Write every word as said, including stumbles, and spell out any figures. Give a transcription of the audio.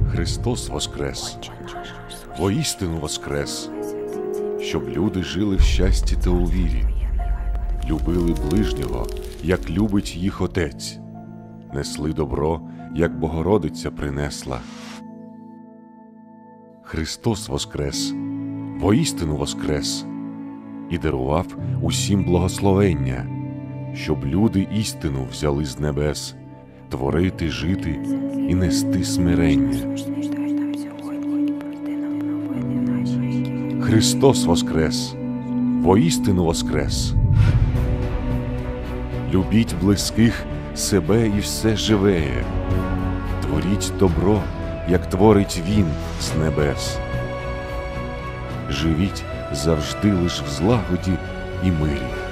Христос воскрес, воістину воскрес, щоб люди жили в щасті та у вірі, любили ближнього, як любить їх Отець, несли добро, як Богородиця принесла. Христос воскрес, воістину воскрес, і дарував усім благословення, щоб люди істину взяли з небес, творити, жити і нести смирення. Христос воскрес, воістину воскрес. Любіть близьких, себе і все живеє. Творіть добро, як творить Він з небес. Живіть завжди лиш в злагоді і мирі.